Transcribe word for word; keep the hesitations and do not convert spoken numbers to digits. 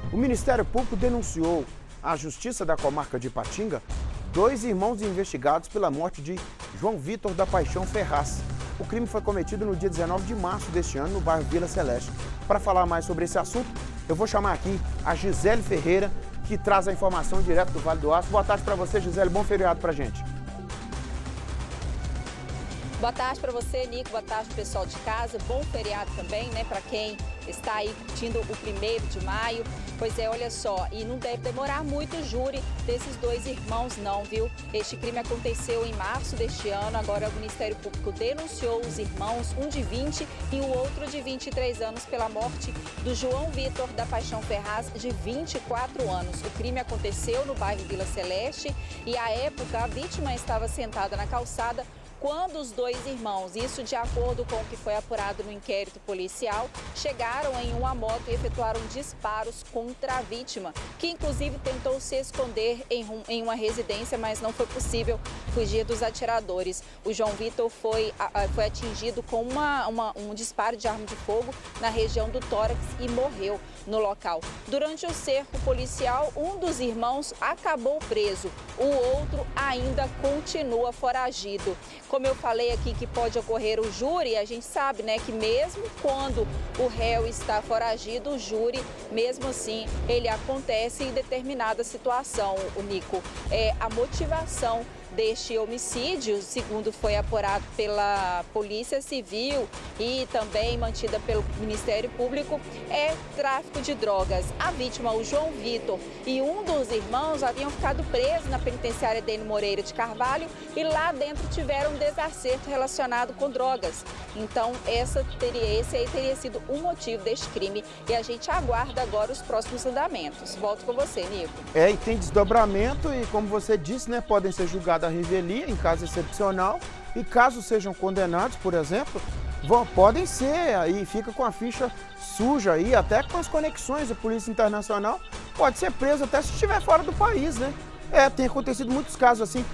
O Ministério Público denunciou à Justiça da Comarca de Ipatinga dois irmãos investigados pela morte de João Vitor da Paixão Ferraz. O crime foi cometido no dia dezenove de março deste ano, no bairro Vila Celeste. Para falar mais sobre esse assunto, eu vou chamar aqui a Gisele Ferreira, que traz a informação direto do Vale do Aço. Boa tarde para você, Gisele. Bom feriado para a gente. Boa tarde para você, Nico. Boa tarde, pessoal de casa. Bom feriado também, né, para quem está aí curtindo o primeiro de maio. Pois é, olha só, e não deve demorar muito o júri desses dois irmãos não, viu? Este crime aconteceu em março deste ano. Agora o Ministério Público denunciou os irmãos, um de vinte e o outro de vinte e três anos, pela morte do João Vitor da Paixão Ferraz, de vinte e quatro anos. O crime aconteceu no bairro Vila Celeste e, à época, a vítima estava sentada na calçada quando os dois irmãos, isso de acordo com o que foi apurado no inquérito policial, chegaram em uma moto e efetuaram disparos contra a vítima, que inclusive tentou se esconder em, um, em uma residência, mas não foi possível fugir dos atiradores. O João Vitor foi, foi atingido com uma, uma, um disparo de arma de fogo na região do tórax e morreu no local. Durante o cerco policial, um dos irmãos acabou preso, o outro ainda continua foragido. Como eu falei aqui que pode ocorrer o júri, a gente sabe, né, que mesmo quando o réu está foragido, o júri, mesmo assim, ele acontece em determinada situação, o Nico. É, a motivação deste homicídio, segundo foi apurado pela Polícia Civil e também mantida pelo Ministério Público, é tráfico de drogas. A vítima, o João Vitor, e um dos irmãos haviam ficado presos na penitenciária Dênio Moreira de Carvalho e lá dentro tiveram um desacerto relacionado com drogas. Então, essa teria, esse aí teria sido o motivo deste crime e a gente aguarda agora os próximos andamentos. Volto com você, Nico. É, e tem desdobramento e, como você disse, né, podem ser julgados a revelia em caso excepcional e caso sejam condenados, por exemplo, vão, podem ser, aí fica com a ficha suja aí, até com as conexões da Polícia Internacional, pode ser preso até se estiver fora do país, né? É, tem acontecido muitos casos assim.